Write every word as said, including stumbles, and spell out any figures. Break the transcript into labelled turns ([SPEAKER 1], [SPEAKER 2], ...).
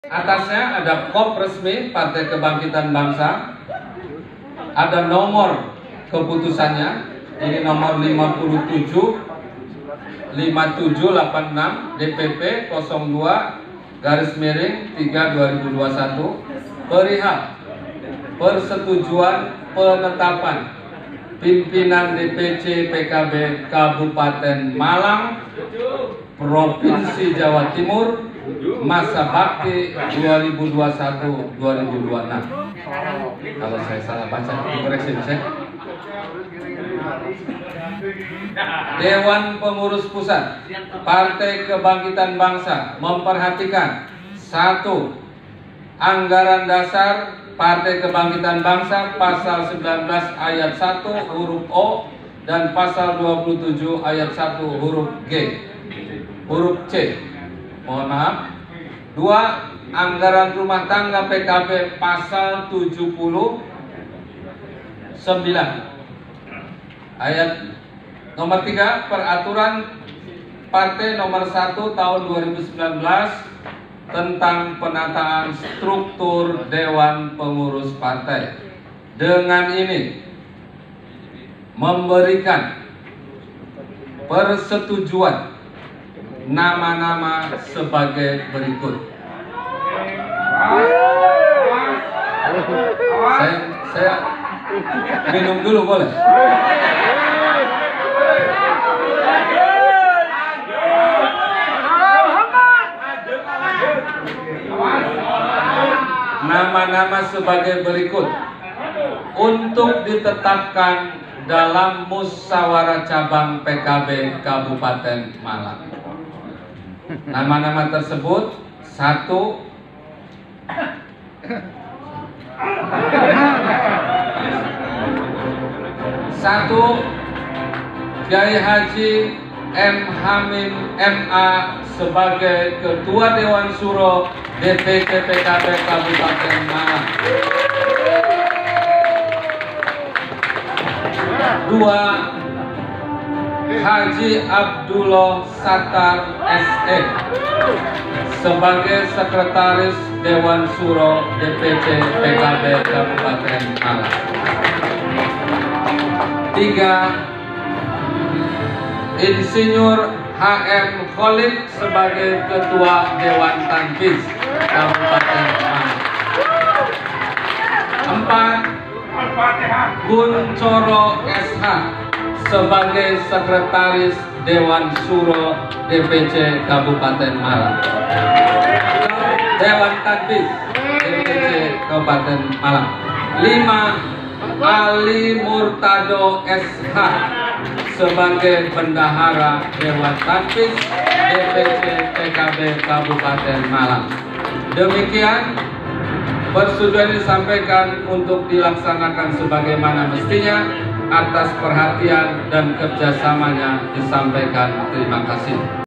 [SPEAKER 1] Atasnya ada kop resmi Partai Kebangkitan Bangsa, ada nomor keputusannya, ini nomor lima puluh tujuh lima tujuh delapan enam D P P nol dua garis miring tiga dua ribu dua puluh satu perihal persetujuan penetapan pimpinan D P C P K B Kabupaten Malang Provinsi Jawa Timur masa bakti dua ribu dua puluh satu sampai dua ribu dua puluh enam. Kalau saya salah baca, dikoreksi saya. Dewan Pengurus Pusat Partai Kebangkitan Bangsa memperhatikan satu, Anggaran Dasar Partai Kebangkitan Bangsa pasal sembilan belas ayat satu huruf O dan pasal dua puluh tujuh ayat satu huruf G huruf C. Mohon maaf. Dua, Anggaran Rumah Tangga P K B pasal tujuh puluh sembilan ayat nomor tiga, Peraturan Partai nomor satu tahun dua ribu sembilan belas tentang penataan struktur Dewan Pengurus Partai. Dengan ini memberikan persetujuan nama-nama sebagai berikut. Saya, saya minum dulu boleh? Nama-nama sebagai berikut untuk ditetapkan dalam musyawarah cabang P K B Kabupaten Malang. Nama-nama tersebut: satu, satu Kiai Haji M Hamim M A sebagai Ketua Dewan Suro D P C P K B Kabupaten Malang. Dua, Haji Abdullah Sattar S E sebagai Sekretaris Dewan Suro D P C P K B Kabupaten Malang. Tiga, Insinyur H M Khalid sebagai Ketua Dewan Tanfis Kabupaten Malang. Empat, Kuncoro S H sebagai Sekretaris Dewan Suro D P C Kabupaten Malang. Dewan Tanfis D P C Kabupaten Malang. Lima, Ali Murtado S H sebagai Bendahara Dewan Tanfis D P C P K B Kabupaten Malang. Demikian persetujuan disampaikan untuk dilaksanakan sebagaimana mestinya. Atas perhatian dan kerjasamanya disampaikan terima kasih.